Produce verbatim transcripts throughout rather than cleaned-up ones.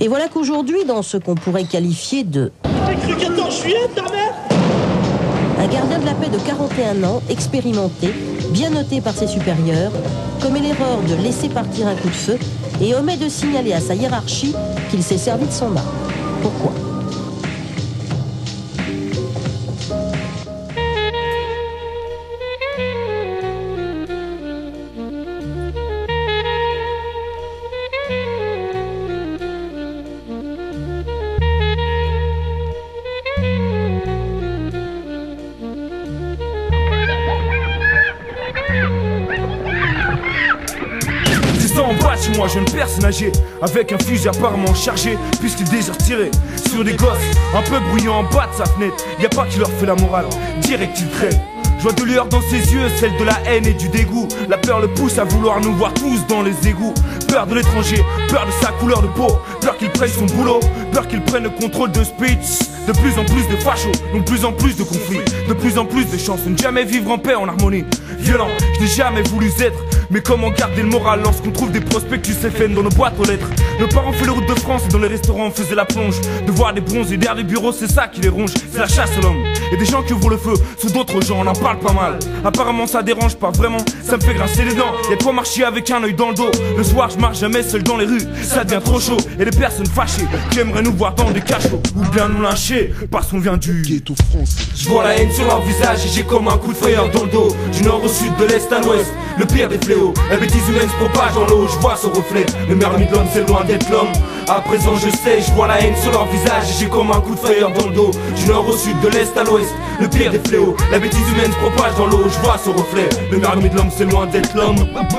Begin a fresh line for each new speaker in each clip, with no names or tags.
Et voilà qu'aujourd'hui, dans ce qu'on pourrait qualifier de...
T'as cru quatorze juillet, ta mère?
Un gardien de la paix de quarante et un ans, expérimenté, bien noté par ses supérieurs, commet l'erreur de laisser partir un coup de feu et omet de signaler à sa hiérarchie qu'il s'est servi de son arme. Pourquoi ?
Moi jeune personne âgée avec un fusil apparemment chargé puisqu'il désire tirer sur des gosses un peu bruyants en bas de sa fenêtre. Y a pas qui leur fait la morale, direct il crève. Je vois de lueur dans ses yeux, celle de la haine et du dégoût. La peur le pousse à vouloir nous voir tous dans les égouts. Peur de l'étranger, peur de sa couleur de peau, peur qu'il prenne son boulot, peur qu'il prenne le contrôle de speech. De plus en plus de fachos, donc plus en plus de conflits, de plus en plus de chances de ne jamais vivre en paix, en harmonie. Violent, je n'ai jamais voulu être, mais comment garder le moral lorsqu'on trouve des prospectus F N dans nos boîtes aux lettres? Nos parents faisaient les routes de France et dans les restaurants on faisait la plonge. De voir des bronzes et derrière les bureaux, c'est ça qui les ronge. C'est la chasse à l'homme. Et des gens qui ouvrent le feu sous d'autres gens, on en parle pas mal. Apparemment ça dérange pas vraiment, ça me fait grincer les dents. Y'a de quoi marcher avec un œil dans le dos. Le soir je marche jamais seul dans les rues, ça devient trop chaud. Et des personnes fâchées qui aimeraient nous voir dans des cachots ou bien nous lyncher parce qu'on vient du ghetto France. Je vois la haine sur leur visage et j'ai comme un coup de frayeur dans le dos. Du nord au sud, de l'est à l'ouest, le pire des fléaux. La bêtise humaine se propage dans l'eau, je vois son reflet. Le mermi de l'homme c'est loin d'être l'homme. À présent je sais, je vois la haine sur leur visage et j'ai comme un coup de frayeur dans le dos. Du nord au sud, de l'est à l'ouest, le pire des fléaux. La bêtise humaine se propage dans l'eau, je vois son reflet. Le mermi de l'homme c'est loin d'être l'homme.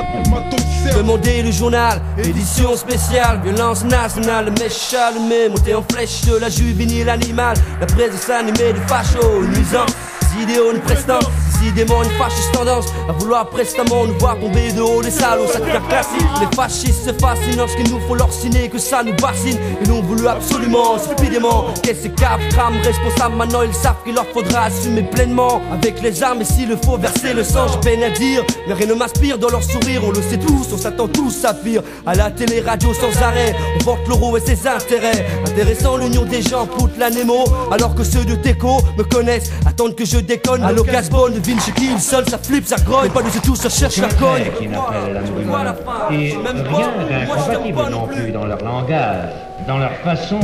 Demandez le journal, édition spéciale, violence nationale, le mèche allumé, monté en flèche, la juvénile animale, la présence animée de fachos, nuisant, des idéaux, une prestance, décidément une fâcheuse tendance à vouloir prestamment nous voir tomber de haut, les salauds, ça devient classique. Les fascistes se fascinent lorsqu'il nous faut leur signer que ça nous bassine. Ils l'ont voulu absolument, stupidement. Qu'est-ce que cap, crame, responsable, maintenant ils savent qu'il leur faudra assumer pleinement. Avec les armes et s'il le faut verser le sang, j'ai peine à dire, mais rien ne m'inspire dans leur sourire, on le sait tous, on s'attend tous à pire. À la télé, radio sans arrêt, on vante l'euro et ses intérêts. Intéressant l'union des gens, poutre la Nemo, alors que ceux de Teco me connaissent, attendent que je déconne. Allo Casbonne, devine chez qui il seul, ça flippe, ça grogne, pas nous et tous, ça cherche la cogne.
Qui n'appelle l'amour humain. Et rien d'incompatible non plus dans leur langage, dans leur façon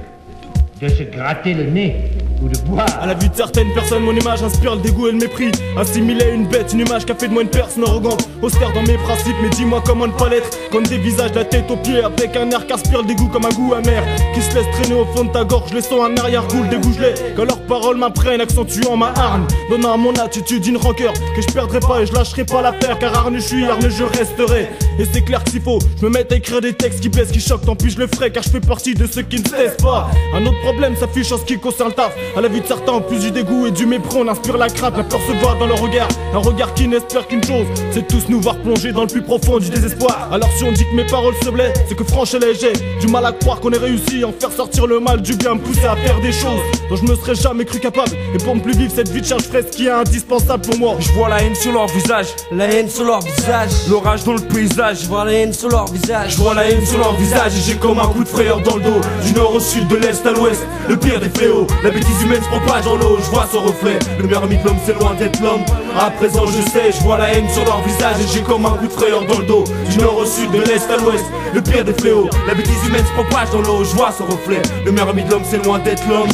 de se gratter le nez ou de boire.
À la vue de certaines personnes, mon image inspire le dégoût et le mépris. Assimilé à une bête, une image qui a fait de moi une personne arrogante, austère dans mes principes, mais dis-moi comment ne pas l'être. Comme des visages, la tête aux pieds, avec un air qui aspire le dégoût comme un goût amer, qui se laisse traîner au fond de ta gorge, laissant un arrière-goût, le dégoût je l'ai. Quand leurs paroles m'apprennent, accentuant ma hargne, donnant à mon attitude une rancœur que je perdrai pas et je lâcherai pas l'affaire, car hargne je suis, hargne je resterai. Et c'est clair que s'il faut, je me mets à écrire des textes qui blessent, qui choquent, tant pis je le ferai, car je fais partie de ceux qui ne cessent pas. Un autre problème s'affiche en ce qui concerne le taf. À la vue de certains, en plus du dégoût et du mépris, on inspire la crainte, la peur se voit dans leur regard. Un regard qui n'espère qu'une chose, c'est de tous nous voir plonger dans le plus profond du désespoir. Alors si on dit que mes paroles se blessent, c'est que franche et léger, du mal à croire qu'on ait réussi à en faire sortir le mal, du bien me pousser à faire des choses dont je me serais jamais cru capable. Et pour ne plus vivre cette vie de charge fraîche qui est indispensable pour moi, je vois la haine sur leur visage,
la haine sur leur visage,
l'orage dans le paysage,
je vois la haine sur leur visage,
je vois la haine sur leur visage et j'ai comme un coup de frayeur dans le dos. Du nord au sud, de l'est à l'ouest, le pire des fléaux. La bêtise humaine se propage dans l'eau, je vois son reflet. Le meilleur mythe de l'homme c'est loin d'être l'homme. À présent je sais, je vois la haine sur leur visage et j'ai comme un coup de frayeur dans le dos. Du nord au sud, de l'est à l'ouest, le pire des fléaux. La bêtise humaine se propage dans l'eau, je vois son reflet. Le meilleur mythe de l'homme c'est loin d'être l'homme.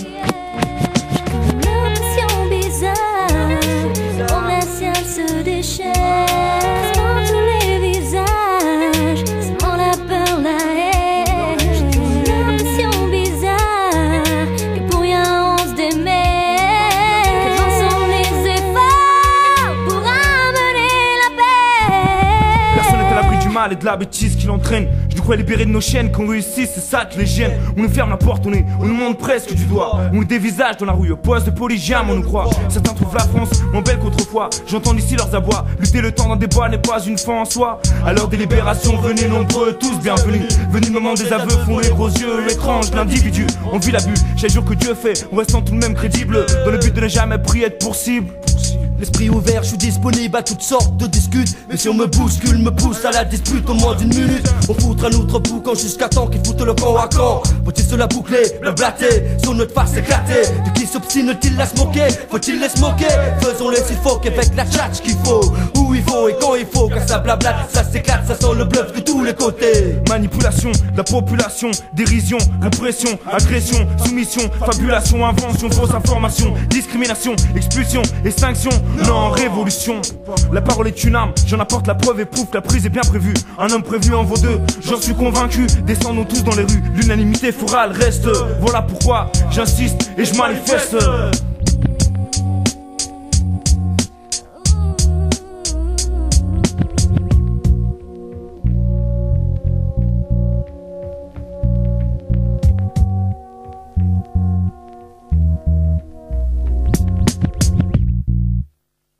Et de la bêtise qui l'entraîne. Je nous crois libérer de nos chaînes, qu'on réussisse, c'est ça qui les gêne. On nous ferme la porte, on est, on nous montre presque du doigt. On nous dévisage dans la rue, au poste de polygiame, on nous croit. Certains trouvent la France moins belle qu'autrefois. J'entends ici leurs abois. Lutter le temps d'un débat n'est pas une fin en soi. À leur délibération, venez nombreux, tous bienvenus. Venez le moment des aveux, font les gros yeux, étrange l'individu. On vit l'abus, chaque jour que Dieu fait, en restant tout de même crédible. Dans le but de ne jamais prier être pour cible.
L'esprit ouvert, je suis disponible à toutes sortes de discutes. Mais si on me bouscule, me pousse à la dispute au moins d'une minute, on foutra notre boucan jusqu'à temps qu'ils foutent le camp à camp. Faut-il se la boucler, le blatter, sur notre face éclatée? De qui s'obstine-t-il à se moquer? Faut-il les moquer? Faisons-les s'il faut qu'avec la tchatch qu'il faut, où il faut et quand il faut, car ça blablate, ça s'éclate, ça sent le bluff de tous les côtés.
Manipulation de la population, dérision, répression, agression, soumission, fabulation, invention, fausse information, discrimination, expulsion, extinction, non, révolution. La parole est une arme, j'en apporte la preuve et prouve que la prise est bien prévue. Un homme prévenu en vaut deux, j'en suis convaincu. Descendons tous dans les rues, l'unanimité forale reste. Voilà pourquoi j'insiste et je manifeste.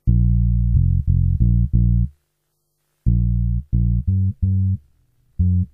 Mm-hmm.